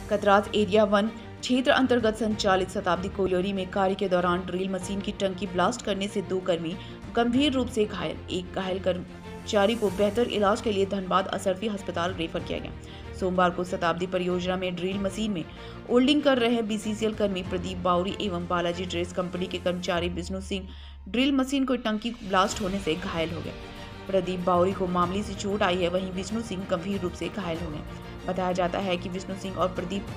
कतराज area 1 क्षेत्र अंतर्गत संचालित शताब्दी कोयलोरी में कार्य के दौरान ड्रिल मशीन की टंकी ब्लास्ट करने से 2 कर्मी गंभीर रूप से घायल। एक घायल कर्मचारी को बेहतर इलाज के लिए धनबाद असरफी अस्पताल रेफर किया गया। सोमवार को शताब्दी परियोजना में ड्रिल मशीन में ओल्डिंग कर रहे बीसीसीएल कर्मी प्रदीप बावरी एवं बालाजी ड्रेस कंपनी के कर्मचारी विष्णु सिंह ड्रिल मशीन को टंकी ब्लास्ट होने से घायल हो गए। प्रदीप बावरी को मामूली सी चोट आई है, वहीं विष्णु सिंह गंभीर रूप से घायल हो गए। बताया जाता है कि विष्णु सिंह और प्रदीप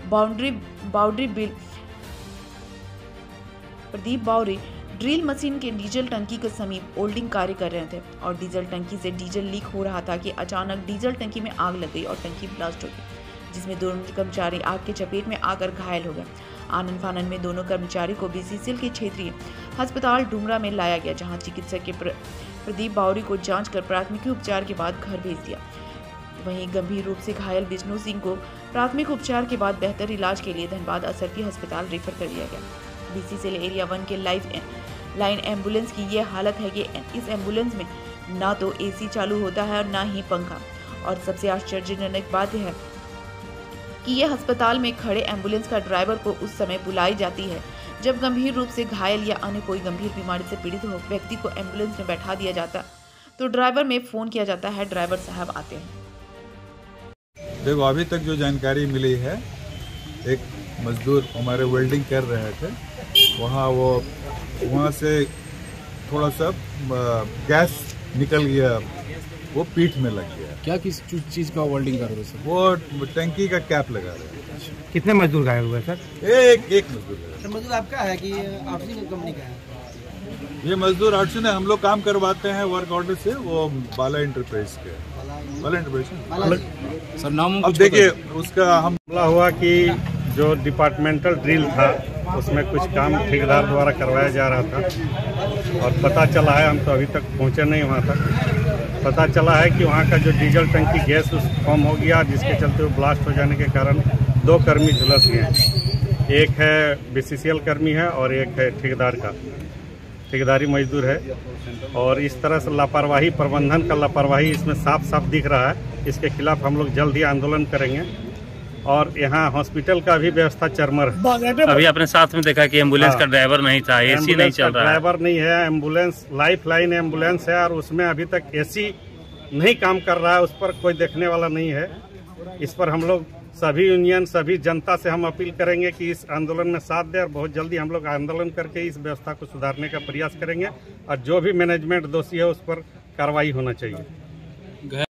बावरी ड्रिल मशीन के डीजल टंकी के समीप ओल्डिंग कार्य कर रहे थे और डीजल टंकी से डीजल लीक हो रहा था कि अचानक डीजल टंकी में आग लग गई और टंकी ब्लास्ट हो गई, जिसमें दोनों कर्मचारी आग के चपेट में आकर घायल हो गए। आनन फानन में दोनों कर्मचारी को बीसीसीएल के क्षेत्रीय अस्पताल डुमरा में लाया गया, जहां चिकित्सक के प्रदीप बावरी को जांच कर प्राथमिक उपचार के बाद घर भेज दिया। वहीं गंभीर रूप से घायल विष्णु सिंह को प्राथमिक उपचार के बाद बेहतर इलाज के लिए धनबाद असरफी अस्पताल रेफर कर दिया गया। बीसीसीएल एरिया 1 के लाइन एम्बुलेंस की यह हालत है कि इस एम्बुलेंस में ना तो एसी चालू होता है और ना ही पंखा, और सबसे आश्चर्यजनक बात है कि यह अस्पताल में खड़े एम्बुलेंस का ड्राइवर को उस समय बुलाई जाती है जब गंभीर रूप से घायल या अन्य कोई गंभीर बीमारी से पीड़ित हो व्यक्ति को एम्बुलेंस में बैठा दिया जाता तो ड्राइवर में फोन किया जाता है, ड्राइवर साहब आते हैं। देखो, अभी तक जो जानकारी मिली है, एक मजदूर हमारे वेल्डिंग कर रहे थे, वहाँ से थोड़ा सा गैस निकल गया, वो पीठ में लग गया। क्या किस चीज़ का वेल्डिंग कर रहे थे? वो टंकी का कैप लगा रहे थे। कितने मजदूर घायल हुए सर? एक मजदूर घायल। मजदूर आपका है कि आरसी कंपनी का है? ये मजदूर आरसी ने हम लोग काम करवाते हैं वर्क ऑर्डर से, वो बाला इंटरप्राइज के। बाला इंटरप्राइज सर नाम अब देखिए, उसका हमला हुआ कि जो डिपार्टमेंटल ड्रिल था उसमें कुछ काम ठेकेदार द्वारा करवाया जा रहा था, और पता चला है, हम तो अभी तक पहुंचे नहीं वहां तक, पता चला है कि वहां का जो डीजल टंकी गैस कम हो गया, जिसके चलते वो ब्लास्ट हो जाने के कारण 2 कर्मी झुलस गए। एक है बीसीसीएल कर्मी है और एक है ठेकेदारी मजदूर है, और इस तरह से लापरवाही, प्रबंधन का लापरवाही इसमें साफ साफ दिख रहा है। इसके खिलाफ हम लोग जल्द ही आंदोलन करेंगे, और यहाँ हॉस्पिटल का भी व्यवस्था चरमर है। अभी आपने साथ में देखा कि एम्बुलेंस का ड्राइवर नहीं था, एसी नहीं चल रहा है। ड्राइवर नहीं है, एम्बुलेंस लाइफ लाइन एम्बुलेंस है, और उसमें अभी तक एसी नहीं काम कर रहा है, उस पर कोई देखने वाला नहीं है। इस पर हम लोग सभी यूनियन, सभी जनता से हम अपील करेंगे कि इस आंदोलन में साथ दें, और बहुत जल्दी हम लोग आंदोलन करके इस व्यवस्था को सुधारने का प्रयास करेंगे, और जो भी मैनेजमेंट दोषी है उस पर कार्रवाई होना चाहिए।